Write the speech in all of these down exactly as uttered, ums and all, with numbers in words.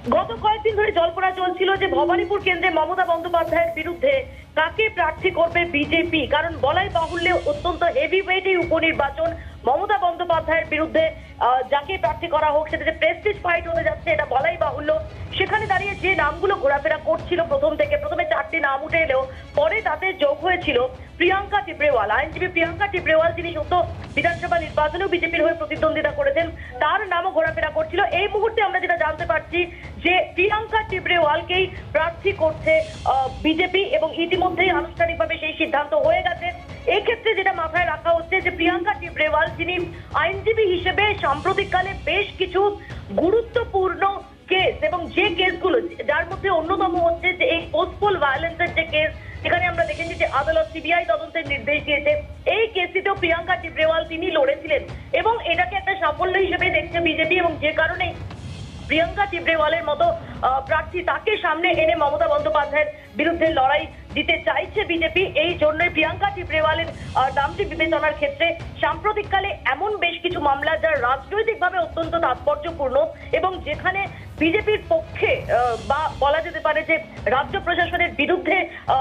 গত কয়েকদিন ধরে জল্পনা চলছিল যে ভবানীপুর কেন্দ্রে মমতা বন্দ্যোপাধ্যায়ের বিরুদ্ধে কাকে প্রার্থী করবে বিজেপি, কারণ বলাই বাহুল্যে অত্যন্ত হেভি ওয়েট এই উপনির্বাচন। মমতা বন্দ্যোপাধ্যায়ের বিরুদ্ধে যাকে প্রার্থী করা হোক সেটা যে প্রেস্টিজ ফাইট হতে যাচ্ছে এটা বলাই বাহুল্য। সেখানে দাঁড়িয়ে যে নামগুলো ঘোরাফেরা করছিল প্রথম থেকে, প্রথমে চারটি নাম উঠে এলেও পরে তাতে যোগ হয়েছিল প্রিয়াঙ্কা টিবরেওয়াল। আইনজীবী প্রিয়াঙ্কা টিবরেওয়াল, যিনি সদ্য বিধানসভা নির্বাচনেও বিজেপির হয়ে প্রতিদ্বন্দ্বিতা করেছেন, তার নামও ঘোরাফেরা করছিল। এই মুহূর্তে আমরা যেটা জানতে পারছি যে প্রিয়াঙ্কা টিবরেওয়ালকেই প্রার্থী করছে বিজেপি এবং ইতিমধ্যেই আনুষ্ঠানিকভাবে সেই সিদ্ধান্ত হয়ে গেছে। এই ক্ষেত্রে যেটা মাথায় রাখা হচ্ছে যে প্রিয়াঙ্কা টিবরেওয়াল, যিনি আইনজীবী হিসেবে সাম্প্রতিককালে বেশ কিছু গুরুত্বপূর্ণ কেস এবং যে কেসগুলো, যার মধ্যে অন্যতম হচ্ছে যে এই পোস্টপোল ভায়োলেন্সের যে কেস, যেখানে আমরা দেখেছি যে আদালত সিবিআই তদন্তের নির্দেশ দিয়েছে, এই কেসটিতেও প্রিয়াঙ্কা টিবরেওয়াল তিনি লড়েছিলেন এবং এটাকে একটা সাফল্য হিসেবে দেখছে বিজেপি। এবং যে কারণে প্রিয়াঙ্কা টিবরেওয়ালের মতো প্রার্থী তাকে সামনে এনে মমতা বন্দ্যোপাধ্যায়ের বিরুদ্ধে লড়াই দিতে চাইছে বিজেপি। এই জন্যই প্রিয়াঙ্কা টিবরেওয়ালের নামটি বিবেচনার ক্ষেত্রে সাম্প্রতিককালে এমন বেশ কিছু মামলা যা রাজনৈতিকভাবে অত্যন্ত তাৎপর্যপূর্ণ এবং যেখানে বিজেপির পক্ষে বা বলা যেতে পারে যে রাজ্য প্রশাসনের বিরুদ্ধে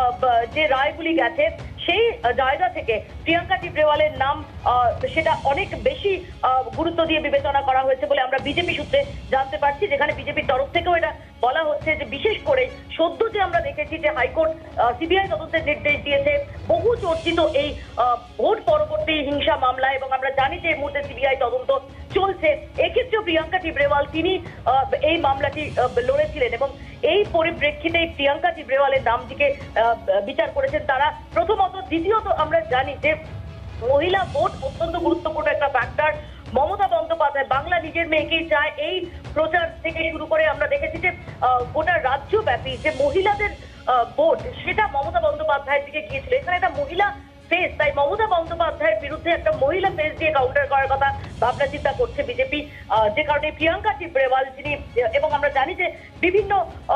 যে রায়গুলি গেছে, সেই জায়গা থেকে প্রিয়াঙ্কা টিবরেওয়ালের নাম সেটা অনেক বেশি গুরুত্ব দিয়ে বিবেচনা করা হয়েছে বলে আমরা বিজেপি সূত্রে জানতে পারছি, যেখানে বিজেপির তরফ থেকেও এটা বলা হচ্ছে যে বিশেষ করে সদ্য যে আমরা দেখেছি যে হাইকোর্ট সিবিআই তদন্তের নির্দেশ দিয়েছে বহু চর্চিত এই ভোট পরবর্তী হিংসা মামলা, এবং আমরা জানি যে এই মুহূর্তে সিবিআই তদন্ত চলছে। এক্ষেত্রেও প্রিয়াঙ্কা টিবরেওয়াল তিনি এই মামলাটি লড়েছিলেন এবং এই পরিপ্রেক্ষিতে প্রিয়াঙ্কা টিবরেওয়ালের নামটিকে বিচার করেছেন তারা প্রথমত। দ্বিতীয়ত আমরা জানি যে মহিলা ভোট অত্যন্ত গুরুত্বপূর্ণ একটা ফ্যাক্টর। মমতা বন্দ্যোপাধ্যায় বাংলা নিজের মেয়েকেই চায়, এই প্রচার থেকে শুরু করে আমরা দেখেছি যে গোটা রাজ্যব্যাপী যে মহিলাদের ভোট সেটা মমতা বন্দ্যোপাধ্যায়ের দিকে গিয়েছিল। এখানে একটা মহিলা ফেস, তাই মমতা বন্দ্যোপাধ্যায়ের বিরুদ্ধে একটা মহিলা ফেস দিয়ে কাউন্টার করার কথা ভাবনা চিন্তা করছে বিজেপি। যে কারণে প্রিয়াঙ্কা টিবরেওয়াল যিনি, এবং আমরা জানি যে বিভিন্ন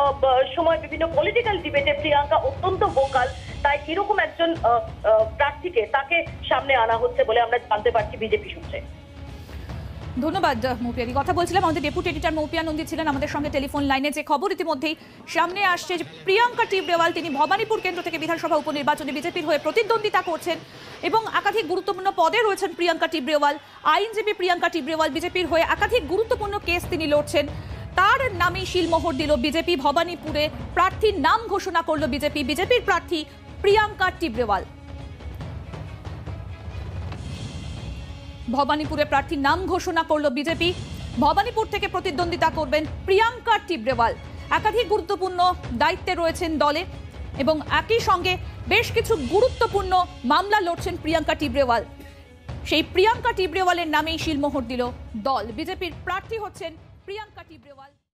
সময় বিভিন্ন পলিটিক্যাল ডিবেটে প্রিয়াঙ্কা অত্যন্ত ভোকাল, তাই এরকম একজন প্রার্থীকে তাকে সামনে আনা হচ্ছে বলে আমরা জানতে পারছি বিজেপি সূত্রে। ধন্যবাদ মৌপিয়াদি। কথা বলছিলাম আমাদের ডেপুটি এডিটর মৌপিয়া নন্দী ছিলেন আমাদের সঙ্গে টেলিফোন লাইনে। যে খবর ইতিমধ্যেই সামনে আসছে যে প্রিয়াঙ্কা টিবরেওয়াল তিনি ভবানীপুর কেন্দ্র থেকে বিধানসভা উপনির্বাচনে বিজেপির হয়ে প্রতিদ্বন্দ্বিতা করছেন এবং একাধিক গুরুত্বপূর্ণ পদে রয়েছেন প্রিয়াঙ্কা টিবরেওয়াল। আইনজীবী প্রিয়াঙ্কা টিবরেওয়াল বিজেপির হয়ে একাধিক গুরুত্বপূর্ণ কেস তিনি লড়ছেন। তার নামে শিলমোহর দিল বিজেপি। ভবানীপুরে প্রার্থীর নাম ঘোষণা করল বিজেপি। বিজেপির প্রার্থী প্রিয়াঙ্কা টিবরেওয়াল। ভবানীপুরে প্রার্থীর নাম ঘোষণা করল বিজেপি। ভবানীপুর থেকে প্রতিদ্বন্দ্বিতা করবেন প্রিয়াঙ্কা টিবরেওয়াল। একাধিক গুরুত্বপূর্ণ দায়িত্বে রয়েছেন দলে এবং একই সঙ্গে বেশ কিছু গুরুত্বপূর্ণ মামলা লড়ছেন প্রিয়াঙ্কা টিবরেওয়াল। সেই প্রিয়াঙ্কা টিবরেওয়ালের নামেই শিলমোহর দিল দল। বিজেপির প্রার্থী হচ্ছেন প্রিয়াঙ্কা টিবরেওয়াল।